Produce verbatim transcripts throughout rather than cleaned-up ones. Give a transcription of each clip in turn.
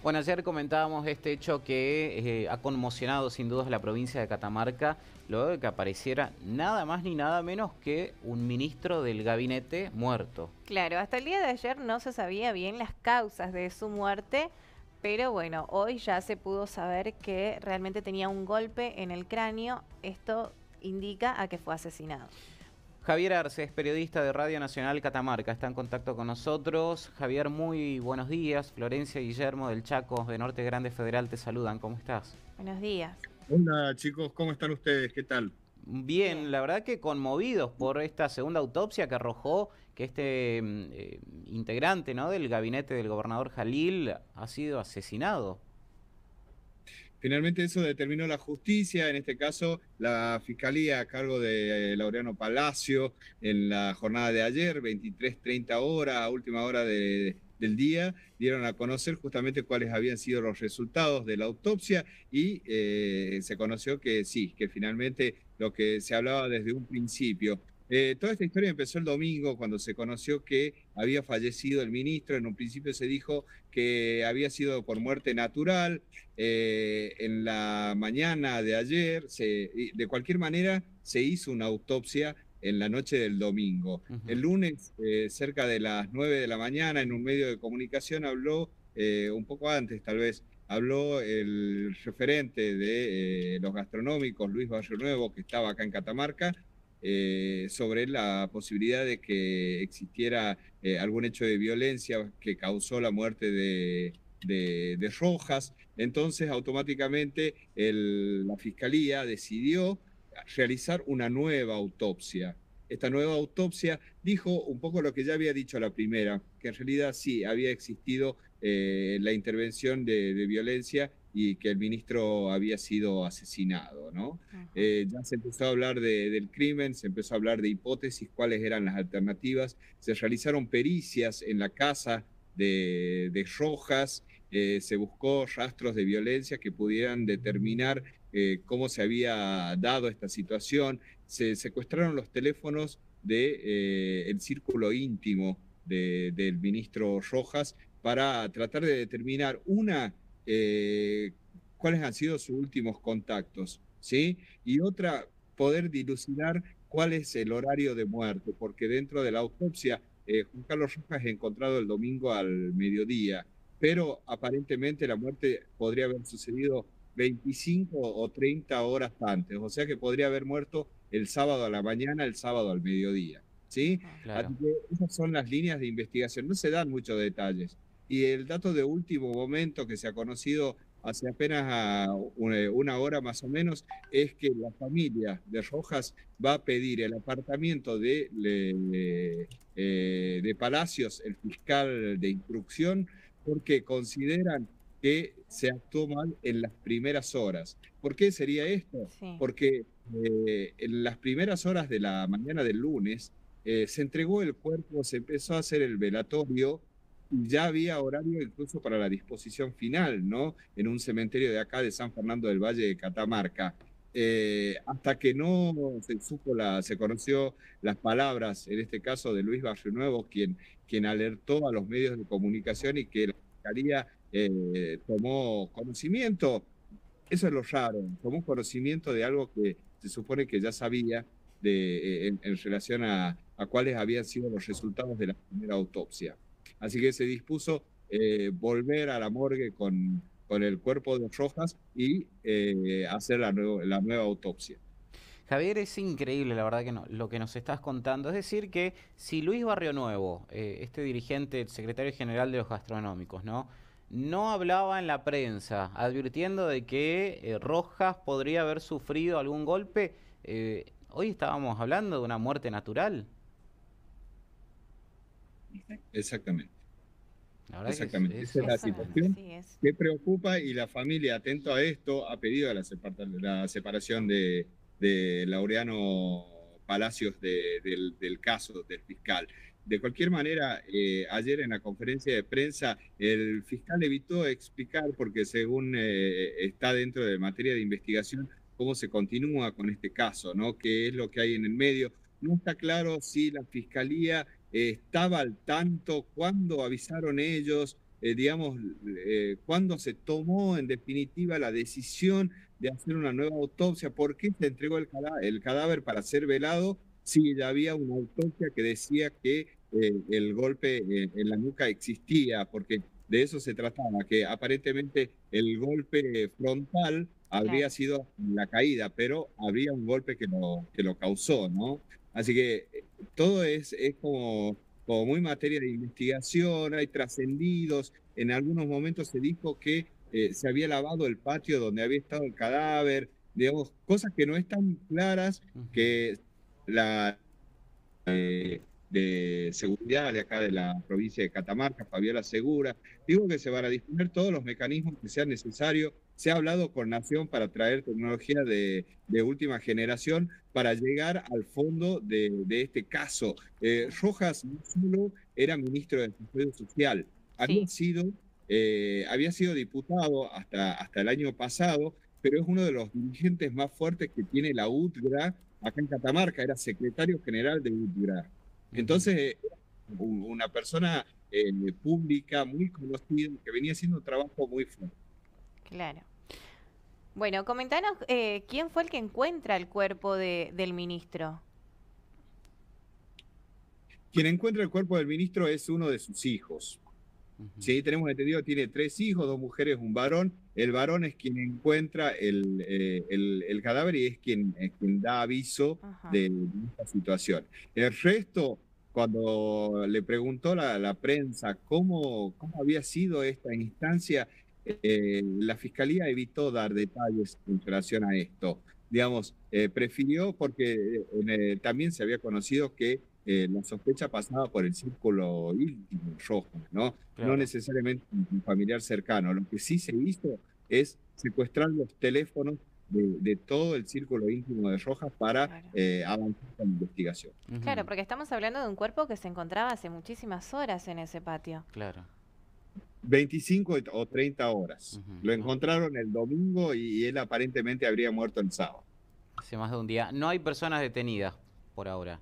Bueno, ayer comentábamos este hecho que eh, ha conmocionado sin dudas la provincia de Catamarca, luego de que apareciera nada más ni nada menos que un ministro del gabinete muerto. Claro, hasta el día de ayer no se sabía bien las causas de su muerte, pero bueno, hoy ya se pudo saber que realmente tenía un golpe en el cráneo. Esto indica a que fue asesinado. Javier Arce es periodista de Radio Nacional Catamarca, está en contacto con nosotros. Javier, muy buenos días. Florencia y Guillermo del Chaco, de Norte Grande Federal, te saludan. ¿Cómo estás? Buenos días. Hola chicos, ¿cómo están ustedes? ¿Qué tal? Bien, Bien. la verdad que conmovidos por esta segunda autopsia que arrojó que este mm, eh, integrante, ¿no?, del gabinete del gobernador Jalil ha sido asesinado. Finalmente eso determinó la justicia, en este caso la Fiscalía a cargo de eh, Laureano Palacio en la jornada de ayer, veintitrés treinta horas, a última hora de- del día, dieron a conocer justamente cuáles habían sido los resultados de la autopsia y eh, se conoció que sí, que finalmente lo que se hablaba desde un principio. Eh, toda esta historia empezó el domingo cuando se conoció que había fallecido el ministro. En un principio se dijo que había sido por muerte natural. Eh, en la mañana de ayer, se, de cualquier manera, se hizo una autopsia en la noche del domingo. El Ujú. lunes, eh, cerca de las nueve de la mañana, en un medio de comunicación habló, eh, un poco antes tal vez, habló el referente de eh, los gastronómicos, Luis Barrio Nuevo, que estaba acá en Catamarca, eh, sobre la posibilidad de que existiera eh, algún hecho de violencia que causó la muerte de, de, de Rojas. Entonces, automáticamente el- la Fiscalía decidió realizar una nueva autopsia. Esta nueva autopsia dijo un poco lo que ya había dicho la primera, que en realidad sí había existido eh, la intervención de, de violencia y que el ministro había sido asesinado, ¿no? Ujú. Eh, ya se empezó a hablar de, del crimen, se empezó a hablar de hipótesis, cuáles eran las alternativas, se realizaron pericias en la casa de, de Rojas, eh, se buscó rastros de violencia que pudieran determinar eh, cómo se había dado esta situación, se secuestraron los teléfonos de, eh, el círculo íntimo de, del ministro Rojas para tratar de determinar una, eh, cuáles han sido sus últimos contactos, ¿sí? Y otra, poder dilucidar cuál es el horario de muerte, porque dentro de la autopsia, eh, Juan Carlos Rojas es encontrado el domingo al mediodía, pero aparentemente la muerte podría haber sucedido veinticinco o treinta horas antes, o sea que podría haber muerto el sábado a la mañana, el sábado al mediodía, ¿sí? Ujú. Claro. Así que esas son las líneas de investigación, no se dan muchos detalles. Y el dato de último momento que se ha conocido hace apenas a una, una hora más o menos es que la familia de Rojas va a pedir el apartamento de, de, eh, de Palacios, el fiscal de instrucción, porque consideran que se actuó mal en las primeras horas. ¿Por qué sería esto? Sí. Porque eh, en las primeras horas de la mañana del lunes eh, se entregó el cuerpo, se empezó a hacer el velatorio y ya había horario incluso para la disposición final, ¿no? En un cementerio de acá de San Fernando del Valle de Catamarca. Eh, hasta que no se supo la, se conoció las palabras, en este caso de Luis Barrio Nuevo, quien, quien alertó a los medios de comunicación y que la Fiscalía eh, tomó conocimiento. Eso es lo raro, tomó conocimiento de algo que se supone que ya sabía de, eh, en, en relación a, a cuáles habían sido los resultados de la primera autopsia. Así que se dispuso eh, volver a la morgue con, con el cuerpo de Rojas y eh, hacer la, nuevo- la nueva autopsia. Javier, es increíble la verdad que no, lo que nos estás contando. Es decir que si Luis Barrio Nuevo, eh, este dirigente, el secretario general de los gastronómicos, ¿no? no hablaba en la prensa advirtiendo de que eh, Rojas podría haber sufrido algún golpe, eh, hoy estábamos hablando de una muerte natural. Exactamente. La verdad que es, Exactamente, es esa es la Es una, situación sí, es. que preocupa y la familia, atento a esto, ha pedido la, separa- la separación de, de Laureano Palacios de- del, del caso del fiscal. De cualquier manera, eh, ayer en la conferencia de prensa, el fiscal evitó explicar, porque según eh, está dentro de materia de investigación, cómo se continúa con este caso, ¿no? ¿Qué es lo que hay en el medio? No está claro si la fiscalía eh, estaba al tanto, cuándo avisaron ellos, eh, digamos, eh, cuándo se tomó en definitiva la decisión de hacer una nueva autopsia, por qué se entregó el, cadá el cadáver para ser velado si ya había una autopsia que decía que eh, el golpe eh, en la nuca existía, porque de eso se trataba, que aparentemente el golpe frontal habría Claro. sido la caída, pero habría un golpe que lo, que lo causó, ¿no? Así que eh, todo es, es como, como muy materia de investigación, hay trascendidos, en algunos momentos se dijo que eh, se había lavado el patio donde había estado el cadáver, digamos, cosas que no están claras, Ujú. que la eh, de seguridad de acá de la provincia de Catamarca, Fabiola Segura, digo que se van a disponer todos los mecanismos que sean necesarios. Se ha hablado con Nación para traer tecnología de, de última generación para llegar al fondo de, de este caso. Eh, Rojas no solo era ministro de Desarrollo Social, había Sí. sido, eh, había sido diputado hasta, hasta el año pasado, pero es uno de los dirigentes más fuertes que tiene la U T G R A acá en Catamarca, era secretario general de U T G R A. Entonces, eh, una persona eh, pública muy conocida que venía haciendo un trabajo muy fuerte. Claro. Bueno, comentanos eh, quién fue el que encuentra el cuerpo de, del ministro. Quien encuentra el cuerpo del ministro es uno de sus hijos. Ujú. Sí, tenemos entendido, tiene tres hijos, dos mujeres, un varón. El varón es quien encuentra el, eh, el, el cadáver y es quien, es quien da aviso Ajá. de, de esta situación. El resto, cuando le preguntó la, la prensa cómo, cómo había sido esta instancia, eh, la fiscalía evitó dar detalles en relación a esto. Digamos, eh, prefirió porque eh, también se había conocido que eh, la sospecha pasaba por el círculo íntimo rojo, ¿no? Claro. No necesariamente un familiar cercano. Lo que sí se hizo es secuestrar los teléfonos de, de todo el círculo íntimo de Rojas para Claro. eh, avanzar con la investigación. Ujú. Claro, porque estamos hablando de un cuerpo que se encontraba hace muchísimas horas en ese patio. Claro. veinticinco o treinta horas. Ujú. Lo encontraron el domingo y él aparentemente habría muerto el sábado. Hace más de un día. No hay personas detenidas por ahora.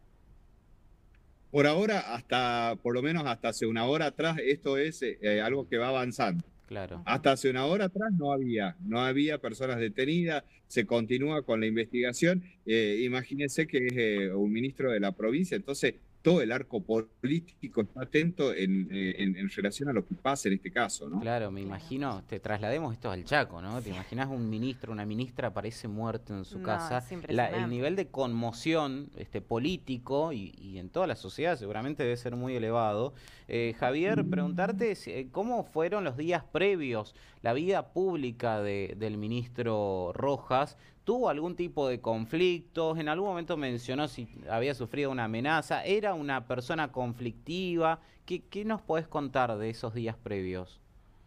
Por ahora, hasta por lo menos hasta hace una hora atrás, esto es eh, algo que va avanzando. Claro. Hasta hace una hora atrás no había, no había personas detenidas, se continúa con la investigación. Eh, imagínense que es eh, un ministro de la provincia, entonces todo el arco político está atento en, en, en relación a lo que pasa en este caso, ¿no? Claro, me Claro. imagino, te traslademos esto al Chaco, ¿no? ¿Te imaginas un ministro, una ministra aparece muerto en su No, casa? es La- el impresionante. nivel de conmoción este, político y, y en toda la sociedad seguramente debe ser muy elevado. Eh, Javier, preguntarte si- eh, cómo fueron los días previos, la vida pública de- del ministro Rojas. ¿Tuvo algún tipo de conflictos? En algún momento mencionó si había sufrido una amenaza. ¿Era una persona conflictiva? ¿Qué, qué nos podés contar de esos días previos?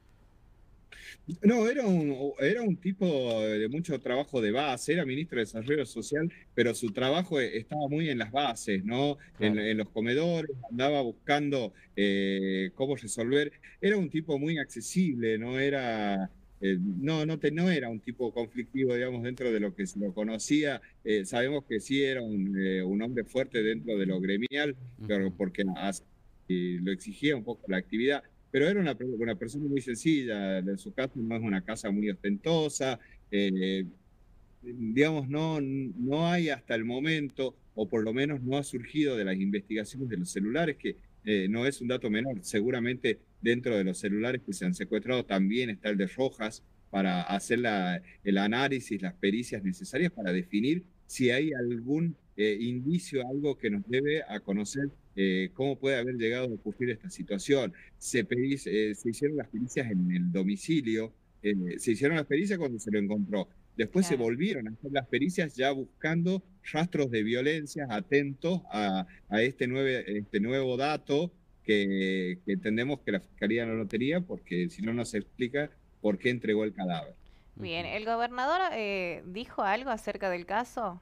No, era un, era un tipo de mucho trabajo de base, era ministro de Desarrollo Social, pero su trabajo e- estaba muy en las bases, ¿no? En, Claro. en los comedores, andaba buscando eh, cómo resolver. Era un tipo muy accesible, no era, eh, no, no, te- no era un tipo conflictivo, digamos, dentro de lo que se lo conocía. Eh, sabemos que sí era un, eh, un hombre fuerte dentro de lo gremial, pero Ujú. porque as- y lo exigía un poco la actividad, pero era una, una persona muy sencilla. En su casa no es una casa muy ostentosa, eh, digamos, no, no hay hasta el momento, o por lo menos no ha surgido de las investigaciones de los celulares, que eh, no es un dato menor. Seguramente dentro de los celulares que se han secuestrado también está el de Rojas para hacer la, el análisis, las pericias necesarias para definir si hay algún eh, indicio, algo que nos debe a conocer eh, cómo puede haber llegado a ocurrir esta situación. Se, peric- eh, se hicieron las pericias en el domicilio, eh, se hicieron las pericias cuando se lo encontró. Después se Claro. volvieron a hacer las pericias ya buscando rastros de violencia, atentos a, a este, nueve, este nuevo dato que, que entendemos que la Fiscalía no lo tenía, porque si no, no se explica por qué entregó el cadáver. Bien, Ujú. ¿el gobernador eh, dijo algo acerca del caso?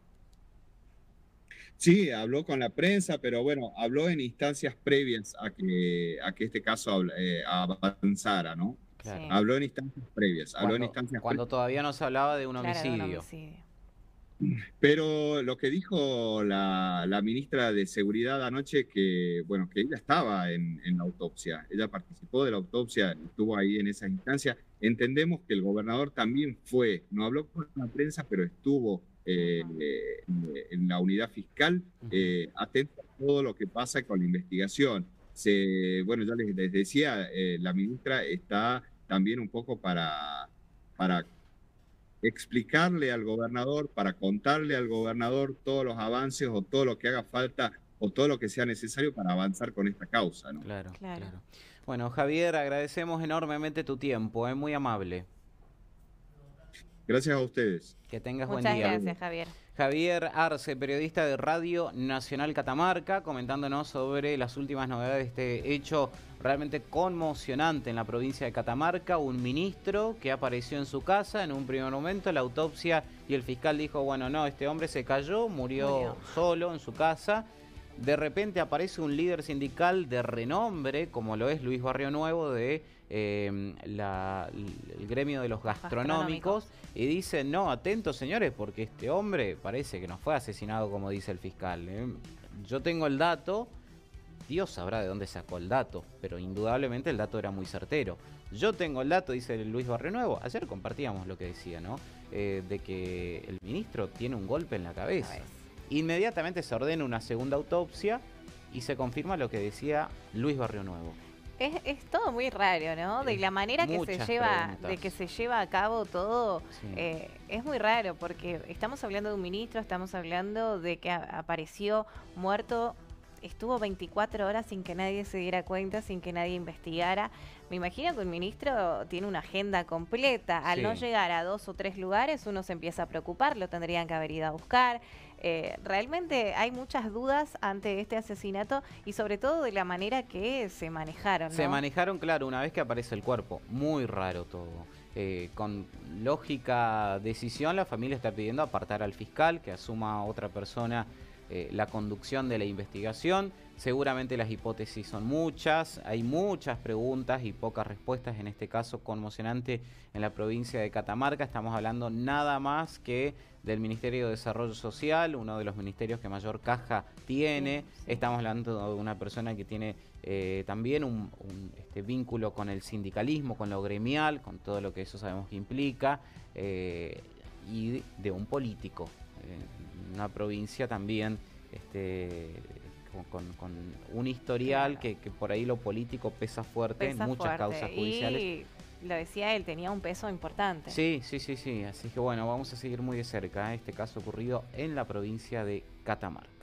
Sí, habló con la prensa, pero bueno, habló en instancias previas a que, a que este caso habla- eh, avanzara, ¿no? Claro. Sí, Habló en instancias previas, habló en Cuando, instancias cuando previas. todavía no se hablaba de un claro, de un homicidio. homicidio. Pero lo que dijo la, la ministra de Seguridad anoche, que bueno, que ella estaba en, en la autopsia, ella participó de la autopsia, estuvo ahí en esa instancia. Entendemos que el gobernador también fue, no habló con la prensa, pero estuvo eh, en, en la unidad fiscal, eh, atento a todo lo que pasa con la investigación. Se, bueno, ya les, les decía, eh, la ministra está también un poco para, para explicarle al gobernador, para contarle al gobernador todos los avances o todo lo que haga falta o todo lo que sea necesario para avanzar con esta causa, ¿no? Claro, Claro. claro. Bueno, Javier, agradecemos enormemente tu tiempo, es muy amable. Gracias a ustedes. Que tengas buen Muchas día. gracias, Javier. Javier Arce, periodista de Radio Nacional Catamarca, comentándonos sobre las últimas novedades de este hecho realmente conmocionante en la provincia de Catamarca. Un ministro que apareció en su casa en un primer momento, la autopsia, y el fiscal dijo, bueno, no, este hombre se cayó, murió, Murió. solo en su casa. De repente aparece un líder sindical de renombre, como lo es Luis Barrio Nuevo, de eh, la, el gremio de los gastronómicos, Gastronómicos. y dice, no, atentos señores, porque este hombre parece que no fue asesinado como dice el fiscal. ¿eh? Yo tengo el dato, Dios sabrá de dónde sacó el dato, pero indudablemente el dato era muy certero. Yo tengo el dato, dice Luis Barrio Nuevo, ayer compartíamos lo que decía, ¿no? Eh, de que el ministro tiene un golpe en la cabeza. Inmediatamente se ordena una segunda autopsia y se confirma lo que decía Luis Barrio Nuevo. Es, es todo muy raro, ¿no? De la manera que se Muchas lleva, preguntas. de que se lleva a cabo todo, Sí. eh, es muy raro porque estamos hablando de un ministro, estamos hablando de que a- apareció muerto, estuvo veinticuatro horas sin que nadie se diera cuenta, sin que nadie investigara. Me imagino que un ministro tiene una agenda completa. Al Sí. no llegar a dos o tres lugares, uno se empieza a preocupar, lo tendrían que haber ido a buscar. Eh, realmente hay muchas dudas ante este asesinato y sobre todo de la manera que se manejaron, ¿no? Se manejaron, claro, una vez que aparece el cuerpo. Muy raro todo. Eh, con lógica decisión, la familia está pidiendo apartar al fiscal, que asuma a otra persona eh, la conducción de la investigación. Seguramente las hipótesis son muchas, hay muchas preguntas y pocas respuestas, en este caso conmocionante en la provincia de Catamarca. Estamos hablando nada más que del Ministerio de Desarrollo Social, uno de los ministerios que mayor caja tiene. Sí, sí. Estamos hablando de una persona que tiene eh, también un, un, este, vínculo con el sindicalismo, con lo gremial, con todo lo que eso sabemos que implica, eh, y de un político. Eh, una provincia también este, con, con, con un historial Claro. que, que por ahí lo político pesa fuerte Pesa en muchas fuerte. causas judiciales. Y lo decía él, tenía un peso importante. Sí, sí, sí, sí. Así que bueno, vamos a seguir muy de cerca ¿eh? este caso ocurrido en la provincia de Catamarca.